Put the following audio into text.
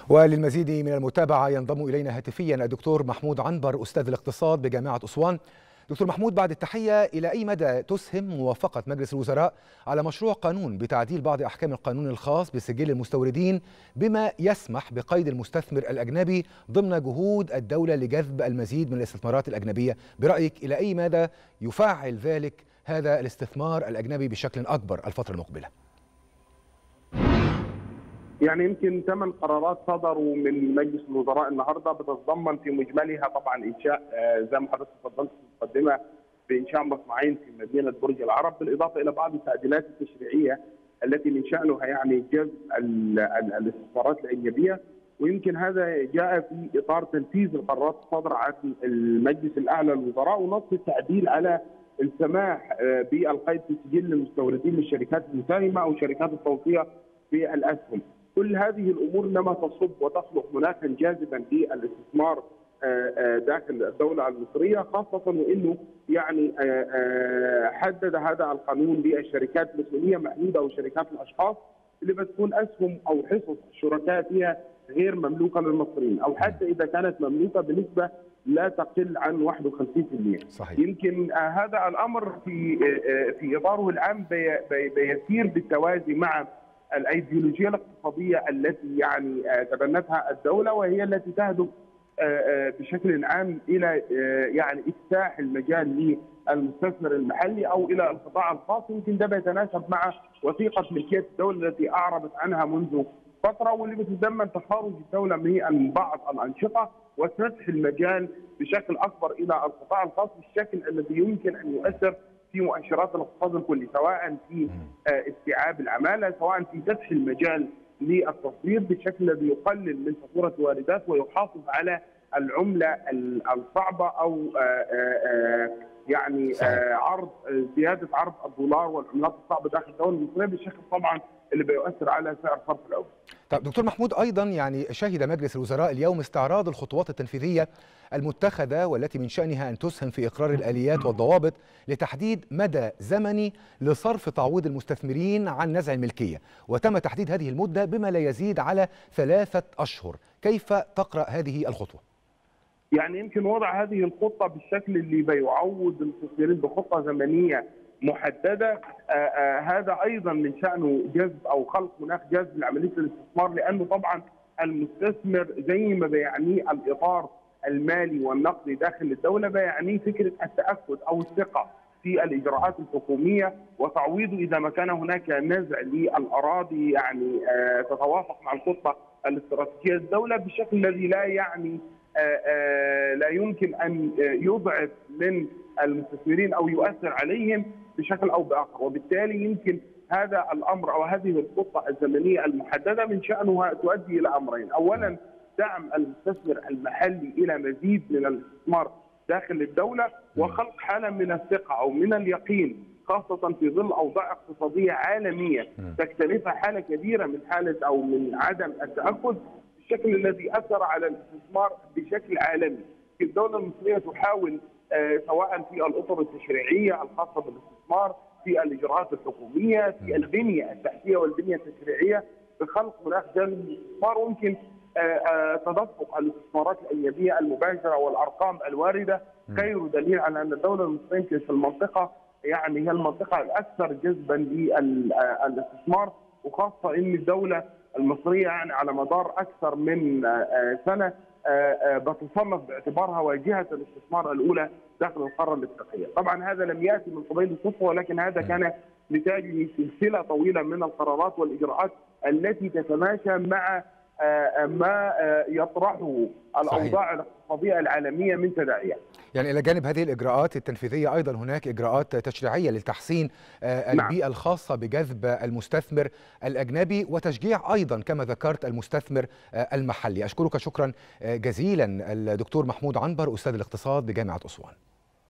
وللمزيد من المتابعة ينضم إلينا هاتفيا الدكتور محمود عنبر أستاذ الاقتصاد بجامعة أسوان. دكتور محمود، بعد التحية، إلى أي مدى تسهم موافقة مجلس الوزراء على مشروع قانون بتعديل بعض أحكام القانون الخاص بسجل المستوردين بما يسمح بقيد المستثمر الأجنبي ضمن جهود الدولة لجذب المزيد من الاستثمارات الأجنبية؟ برأيك إلى أي مدى يفعل ذلك هذا الاستثمار الأجنبي بشكل أكبر الفترة المقبلة؟ يعني يمكن 8 قرارات صدروا من مجلس الوزراء النهارده بتتضمن في مجملها طبعا انشاء زي ما حضرتك اتفضلت في المقدمه بانشاء مصنعين في مدينه برج العرب، بالاضافه الى بعض التعديلات التشريعيه التي من شانها يعني جذب الاستثمارات الاجنبيه، ويمكن هذا جاء في اطار تنفيذ القرارات الصادره عن المجلس الاعلى للوزراء ونص التعديل على السماح بالقيد في سجل المستوردين للشركات المساهمه او شركات التوصيه في الاسهم. كل هذه الامور انما تصب وتخلق مناخا جاذبا للاستثمار داخل الدوله المصريه، خاصه وانه يعني حدد هذا القانون للشركات المسؤوليه محدوده او شركات الاشخاص اللي بتكون اسهم او حصص الشركاء فيها غير مملوكه للمصريين، او حتى اذا كانت مملوكه بنسبه لا تقل عن 51%. صحيح. يمكن هذا الامر في اطاره العام بيسير بالتوازي مع الايديولوجيه الاقتصاديه التي يعني تبنتها الدوله، وهي التي تهدف بشكل عام الى يعني افتاح المجال للمستثمر المحلي او الى القطاع الخاص. يمكن ده بيتناسب مع وثيقه ملكيه الدوله التي اعربت عنها منذ فتره، واللي بتتضمن تخارج الدوله من بعض الانشطه وفتح المجال بشكل اكبر الى القطاع الخاص بالشكل الذي يمكن ان يؤثر في مؤشرات الاقتصاد الكلي، سواء في استيعاب العماله، سواء في فتح المجال للتصدير بالشكل الذي يقلل من فاتوره الواردات ويحافظ على العمله الصعبه او يعني عرض زياده عرض الدولار والعملات الصعبه داخل الدوله المصريه بالشكل طبعا اللي بيؤثر على سعر صرف العمله. طيب دكتور محمود، ايضا يعني شهد مجلس الوزراء اليوم استعراض الخطوات التنفيذيه المتخذه والتي من شانها ان تسهم في اقرار الاليات والضوابط لتحديد مدى زمني لصرف تعويض المستثمرين عن نزع الملكيه، وتم تحديد هذه المده بما لا يزيد على 3 أشهر. كيف تقرأ هذه الخطوه؟ يعني يمكن وضع هذه الخطه بالشكل اللي بيعوض المستثمرين بخطه زمنيه محدده، هذا ايضا من شانه جذب او خلق مناخ جذب لعمليه الاستثمار، لانه طبعا المستثمر زي ما بيعنيه الاطار المالي والنقدي داخل الدوله بيعنيه فكره التاكد او الثقه في الاجراءات الحكوميه وتعويضه اذا ما كان هناك نزع للاراضي يعني تتوافق مع الخطه الاستراتيجيه للدوله بالشكل الذي لا يعني لا يمكن ان يضعف من المستثمرين او يؤثر عليهم بشكل او باخر، وبالتالي يمكن هذا الامر او هذه الخطه الزمنيه المحدده من شانها تؤدي الى امرين، اولا دعم المستثمر المحلي الى مزيد من الاستثمار داخل الدوله وخلق حاله من الثقه او من اليقين، خاصه في ظل اوضاع اقتصاديه عالميه تكتنفها حاله كبيره من حاله او من عدم التاكد بالشكل الذي اثر على الاستثمار بشكل عالمي. الدوله المصريه تحاول سواء في الاطر التشريعيه الخاصه بالاستثمار، في الاجراءات الحكوميه، في البنيه التحتيه والبنيه التشريعيه بخلق مناخ جذب للاستثمار، ويمكن تدفق الاستثمارات الاجنبيه المباشره والارقام الوارده خير دليل على ان الدوله المصريه في المنطقه يعني هي المنطقه الاكثر جذبا للاستثمار، وخاصه ان الدوله المصريه يعني على مدار اكثر من سنه بتصنف باعتبارها واجهه الاستثمار الاولى داخل القاره الافريقيه. طبعا هذا لم ياتي من قبيل الصدفه، ولكن هذا كان نتاج سلسله طويله من القرارات والاجراءات التي تتماشى مع ما يطرحه الاوضاع الاقتصاديه العالميه من تداعيات. يعني الى جانب هذه الاجراءات التنفيذيه ايضا هناك اجراءات تشريعيه لتحسين البيئه الخاصه بجذب المستثمر الاجنبي وتشجيع ايضا كما ذكرت المستثمر المحلي. اشكرك شكرا جزيلا الدكتور محمود عنبر استاذ الاقتصاد بجامعه اسوان.